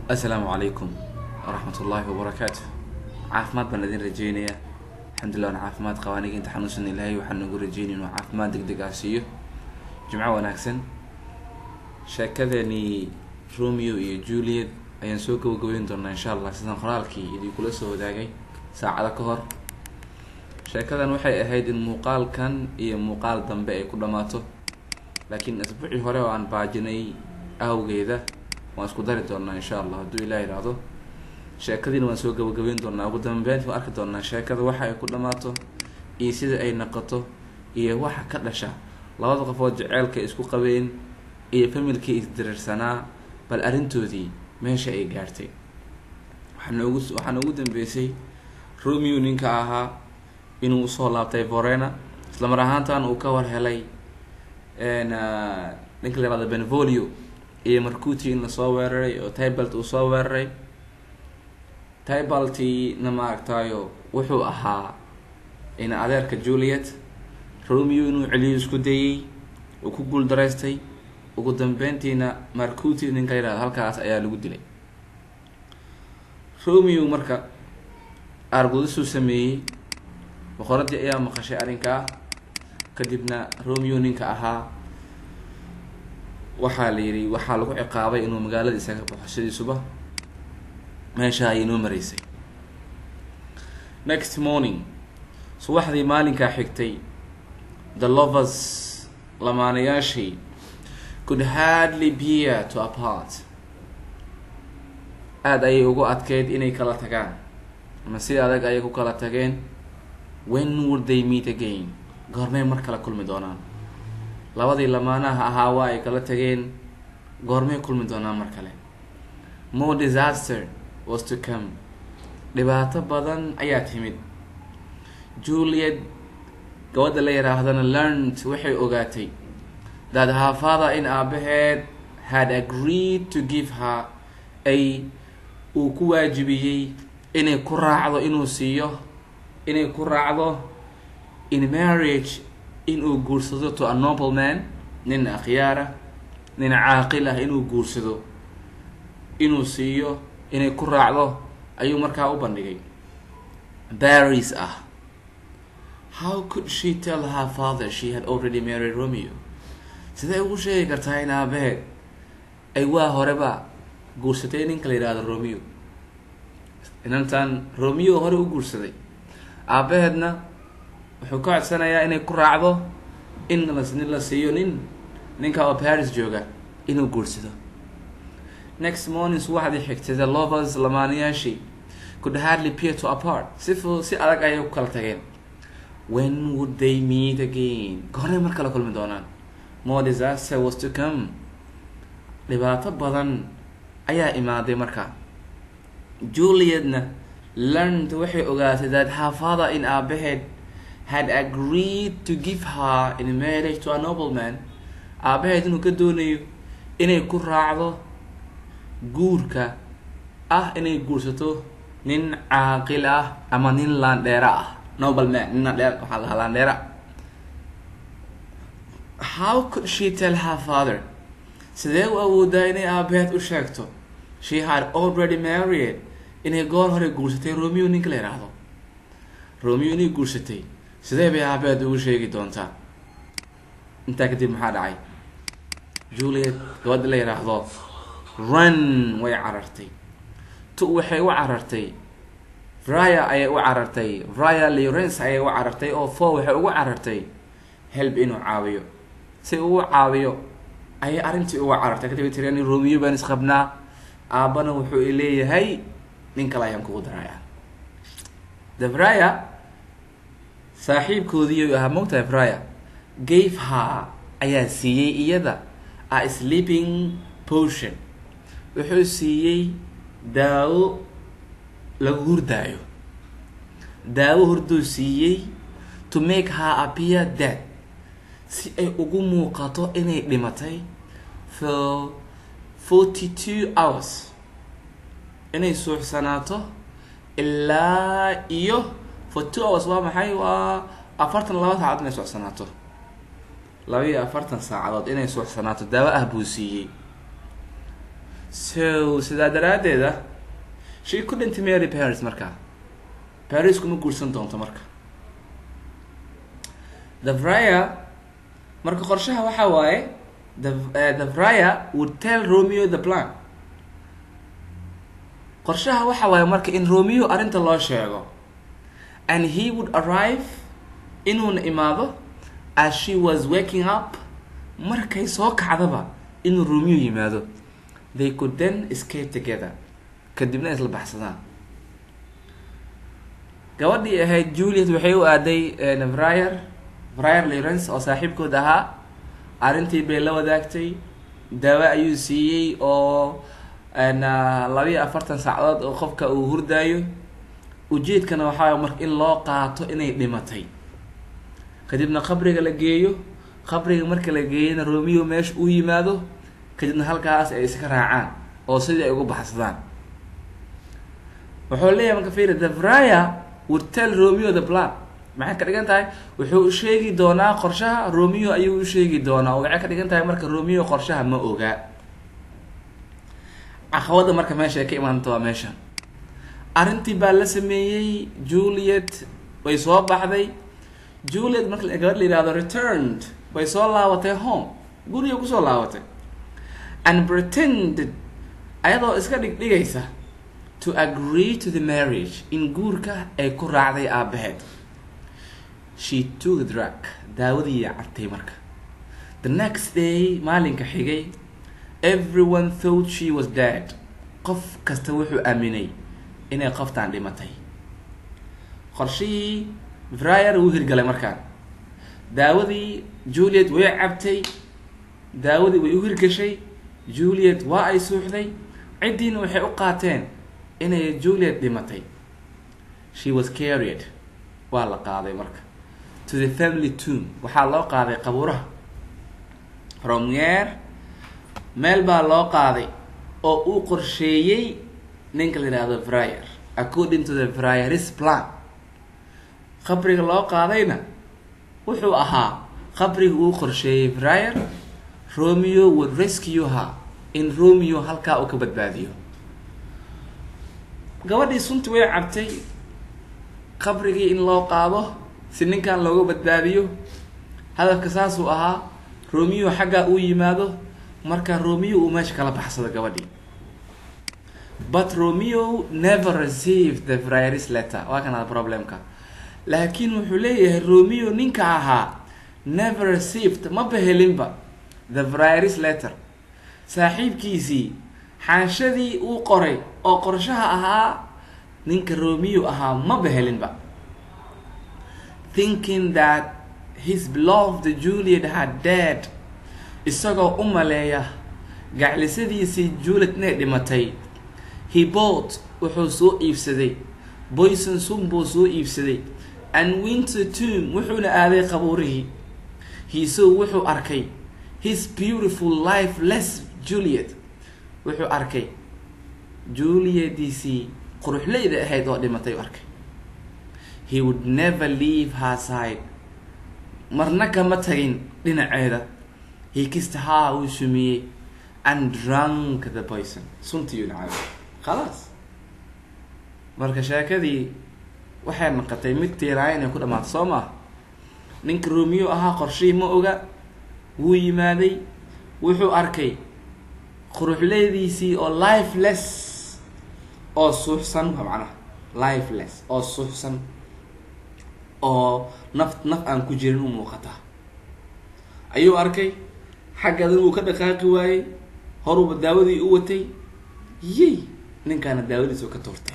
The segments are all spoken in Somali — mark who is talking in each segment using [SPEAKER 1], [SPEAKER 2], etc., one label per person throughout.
[SPEAKER 1] السلام عليكم ورحمة الله وبركاته. عافمات بندين رجينيا الحمد لله أنا عافمات قوانيك أنت حنوسن إلهي وحنقول رجيني إنه عافمات دق عسيه جمعة وناكسن شاكذني روميو iyo جولييت ayaan soo gabagabeyn doonaa insha Allah sidaan qoraalkii idin kula soo wadaagay saacada ka hor. sheekadan waxay ahayd in muuqaalkan iyo muuqaal dambe ay ku dhamaato, laakiin asbuuci hore oo aan baajinay awgeeda waan isku dari doonaa insha Allah hadduu Ilaahay raado. sheekadiina waan soo gabagabeyn doonaa, ugu dambeyn waan arki doonaa sheekada waxa ay ku dhamaato iyo sida ay noqoto iyo waxa ka dhasha labada qofood jaceelka isku qabeen iyo familkii isdirsanaa bal arintoodii meesha ay gaartay. waxaan ugu dambeysay Romeo ninka ahaa inuu soo laabtay Verona, isla mar ahaantan uu ka war helay ninka la yiraahdo Benvolio iyo Marcucci in la soo weeraray oo Tybalt uu soo weeraray. Tybalti na maartayo wuxuu ahaa in adeerka Juliet. Romeo inuu celiyo isku dayay oo ku guul dareystay, ugu dambeyntiina Marcucci ninka la yiraahdo halkaas ayaa lagu dilay. Romeo marka argudisu sameeyay boqoradii ayaa maqashay arrinka, kadibna Romeo ninka ahaa waxaa la yiri waxaa lagu ciqaabay inuu magaalada isaga baxo sidiisuba meesha ay inoo mareysay. Next morning subaxdii maalinka xigtay, the lovers lamaanayaashii could hardly bear to apart. aad ayay ugu adkeyd inay kala tagaan, ama si adag ayay ku kala tageen. When would they meet again? goormay mar kala kulmi doonaan? labadii lamaanaha ahaa waa ay kala tageen, goormay kulmi doonaan mar kale? More disaster was to come. dhibaato badan ayaa timid. Juliet gabadha la yiraahdana learned waxay ogaatay that her father in aabaheed had agreed to give her uu ku waajibiyay inay ku raacdo inuu siiyo inay ku raacdo in marriage inuu guursado to a noble man, nin akhyaara, nin caaqil ah inuu guursado, inuu siiyo inay ku raacdo ayuu markaa u bandhigay. Barry's ah. How could she tell her father she had already married Romeo? sidee ugu sheegi kartaa in aabaheed ay waa horeba guursatay ninka la yiraahdo Romeo? inantan Romeo hore u guursaday, aabaheedna wuxuu ka codsanayaa inay ku raacdo in la siiyo ninka oo Paris jooga inuu guursado. Next morning subaxdii xigtay, the lovers lamaanayaashii could hardly bear to apart. si adag ayay ku kala tageen. When would they meet again? goormay mar kala kulmi doonaan? More disaster was to come. dhibaato badan ayaa imaaday marka. Julietna learned waxay ogaatay that her father in aabaheed had agreed to give her in marriage to a nobleman. aabaheed inuu ka doonayo inay ku raacdo guurka ah inay guursato nin caaqil ah ama nin laandheera ah. nobleman nin laandheera waxaa la laandheera. How could she tell her father? sidee u awoodaa inay aabaheed u sheegto she had already married inay goor hore guursatay Romeo ninka la yiraahdo? Romeo inay guursatay sidee bay aabaheed ugu sheegi doontaa? intaa kadib maxaa dhacay? Juliet gabadha la yiraahdo run way carartay. waxay u carartay Vrya ayay u carartay. Vrya Lawrence ayay u carartay oo waxay ugu carartay help inuu caawiyo. si uu caawiyo ayay arintii uga carartay. kadib tirani Romeo baan isqabnaa, aabana wuxuu leeyahay nin kale ayaan kugu darayaa. Vrya saaxiibkoodii ahaa moogtahay Vrya gave her ayaa siiyay iyada a sleeping potion. wuxuu siiyay daawo lagu hurdaayo. daawo hurduu siiyay to make her appear dead, si ay ugu muuqato inay dhimatay for 42 hours. inay suuxsanaato ilaa iyo for 2 hours. waa maxay? waa 42 saacadood inay suuxsanaato. 42 saacadood inay suuxsanaato daawo ah buu siiyay. So sidaa daraadeeda she couldn't marry Paris marka. Paris kuma guursan doonto marka. The Friar marka qorshaha waxa waaye the Friar would tell Romeo the plan. qorshaha waxa waaye marka in Romeo arinta loo sheego, and he would arrive inuuna imaado as she was waking up. Markay soo kacdaba inuu Romeo yimaado. They could then escape together. kadibna isla baxsadaan. gabadhii ahayd Juliet waxay u aaday Friar Lawrence oo saaxiibkood ahaa. arintii bay la wadaagtay, daawo ayuu siiyey oo 42 saacadood oo qofka uu hurdaayo. ujeedkana waxaa marka in loo qaato inay dhimatay, kadibna qabriga la geeyo. qabriga marka la geeyana Romeo meesha uu yimaado, kadibna halkaas ay iska raacaan oo sidii ay ugu baxsadaan. wuxuu leeyahay marka fiir, the Friar would tell Romeo the plan. maxay ka dhigan tahay wuxuu u sheegi doonaa qorshaha, Romeo ayuu u sheegi doonaa. oo waxay ka dhigan tahay marka Romeo qorshaha ma oga. caqabada marka meesha ay ka imaanto waa meesha. arintii baa la sameeyay, Juliet way soo baxday. Juliet marka gabadh la yiraahdo returned, way soo laabatay home, guriga ku soo laabatay, and pretended ayadoo iska dhigaysa to agree to the marriage, in guurka ay ku raacday aabaheed. She took the drug, daawadii cabtay marka. The next day, maalinka xigay, everyone thought she was dead. qof kasta wuxuu aaminay inay qoftaan dhimatay. qorshihii Friar uu hirgalay markaan. daawadii Juliet way cabtay, daawadii way u hirgashay. Juliet waa ay suuxday. cidiina waxay u qaateen inay Juliet dhimatay. She was carried, waa la qaaday marka, to the family tomb. waxaa loo qaaday qabuuraha. from here, meel baa loo qaaday oo uu qorsheeyay ninka la yiraahdo Friar, according to the Friar's plan. qabriga loo qaadayna wuxuu ahaa qabriga uu qorsheeyay Friar. Romeo would rescue her, in Romeo halkaa uu ka badbaadiyo. gabadhii sunti way cabtay, qabrigii in loo qaado si ninkan looga badbaadiyo. hadafka saas uu ahaa. Romeo xagga uu yimaado, marka Romeo uu meesha kala baxsado gabadhii. But Romeo never received the Friar's letter. waa kana problemka. laakiin wuxuu leeyahay Romeo ninka ahaa never received, ma bahelinba the Friar's letter. saaxiibkiisii xaanshadii uu qoray oo qorshaha ahaa ninka Romeo ahaa ma bahelinba. Thinking that his beloved Juliet had died, isagoo u maleeya gaclisadiisii Juliet inay dhimatay. He bought, wuxuu soo iibsaday, poison sun buu soo iibsaday, and went to the tomb, wuxuuna aaday qabuurihii. He saw, wuxuu arkay his beautiful lifeless Juliet, wuxuu arkay Julietiisii quruxleyda ahayd oo dhimatay u arkay. He would never leave her side, marna kama tagin dhinaceeda. He kissed her, wuu shumiyey, and drank the poison. suntii uu nacay. khalaas marka sheekadii waxay noqotay mid tiiraay inay ku dhamaato soo ma. ninka Romeo ahaa qorshihii ma oga. wuu yimaaday, wuxuu arkay quruxleydiisii oo lifeless, oo suuxsan. macnaha lifeless oo suuxsan, oo naf aan ku jirin u muuqata ayuu arkay. xaggadan uu ka dhaqaaqi waayey, horuba daawadii u watay. ninkaana daawadiisu ka tuurtay.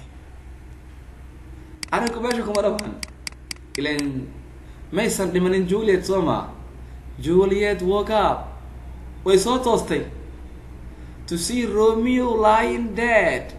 [SPEAKER 1] arinku meesha kuma dhamaan, ilaan maysan dhimanin Juliet soo ma. Juliet woke up, way soo toostay to see Romeo lying dead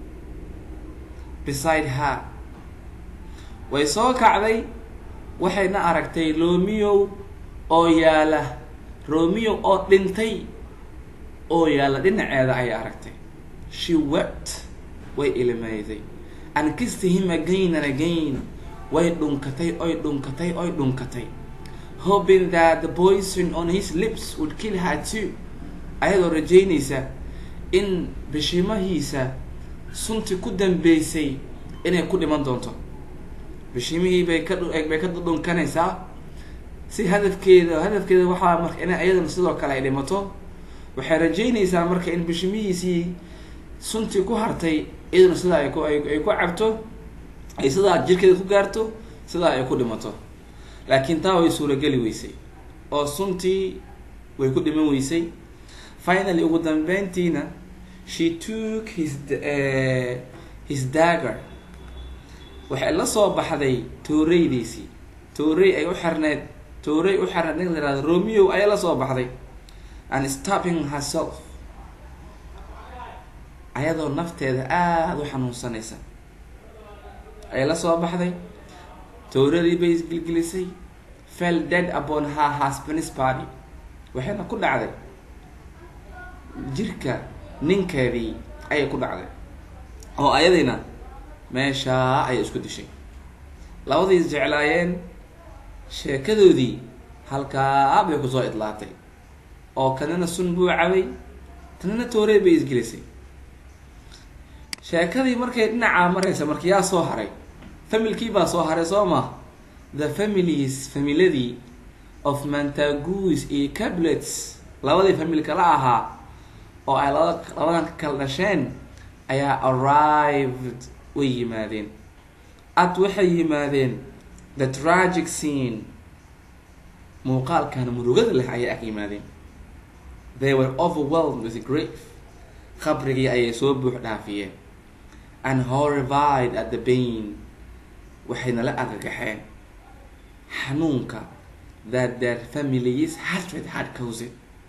[SPEAKER 1] beside her. way soo kacday, waxayna aragtay Romeo oo yaala, Romeo oo dhintay oo yaala dhinaceeda ay aragtay. She wept, way ilmayday, and kissed him again and again. way dhunkatay, hoping that the poison on his lips would kill her too. ayadoo rajaynaysa in bishimahiisa sunti ku dambeysay inay ku dhiman doonto. bishimihii bay ka dhunkanaysaa si hadafkeeda waxaa marka inay ayadana sidoo kale ay dhimato. waxay rajeynaysaa marka in bishimihiisii sunti ku hartay iyaduna sidaa ay ku cabto, ay sidaa jirkeeda ku gaarto, sidaa ay ku dhimato. laakiin taa way suurageli weysay oo suntii way ku dhiman weysay. finally ugu dambeyntiina she took his dagger. waxay la soo baxday tooreydiisii, toorey u xirneed nin la yihahdo Romeo ayay la soo baxday, and stopping herself, ayadoo nafteeda aada u xanuunsanaysa ayay la soo baxday. tooradii bay isgilgilisay, fell dead upon her husband's body. waxayna ku dhacday jirka ninkeedii ayay ku dhacday, oo ayadina meeshaa ayay isku dishay. labadii is jeclaayeen, sheekadoodii halkaa bay kusoo idlaatay, oo kanina sun buu cabay, tanina toorey bay isgelisay. sheekadii markay dhinacaa maraysa marka yaa soo haray? familkii baa soo haray soo ma? the familadii of Montagues iyo Capulets, labadii family kala ahaa oo ay labadan kala dhasheen ayaa arrived, way yimaadeen. waxay yimaadeen the tragic scene, muuqaalkan murugada leh ayay ag yimaadeen. they were overwhelmed with grief, qabrigii ayay soo buux dhaafiyeen, and horrified at the pain, waxayna la argagaxeen xanuunka that their family's hatred had caused.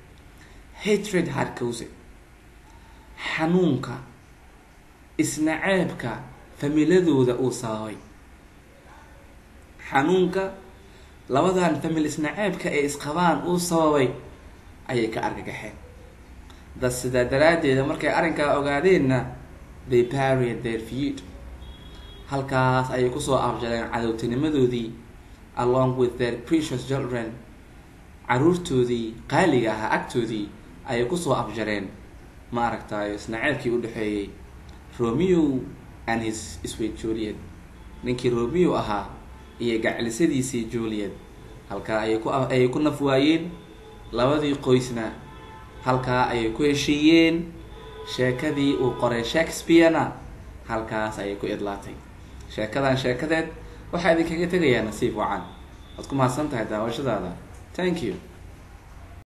[SPEAKER 1] xanuunka isnaceebka familadooda uu sababay. xanuunka labadan family isnaceebka ee isqabaan uu sababay ayay ka argagaxeen. sidaa daraadeeda markay arrinkaa ogaadeenna they buried their feud, halkaas ayay kusoo afjareen cadowtinimadoodii, along with their precious children, caruurtoodii qaaliga ahaa agtoodii ayay kusoo afjareen ma aragtaayo isnaceebkii u dhexeeyey Romeo and his sweet Juliet. ninkii Romeo ahaa iyo gacilisadiisii Juliet, halkaa ayay ku naf waayeen. labadii qoysna halkaa ayay ku heshiiyeen. sheekadii uu qoray Shakespeare-na halkaas ayay ku idlaatay. sheekadeed waxaa idinkaga tegayaa nasiib wacan. waad ku mahadsan tahay daawashadaada. thank you.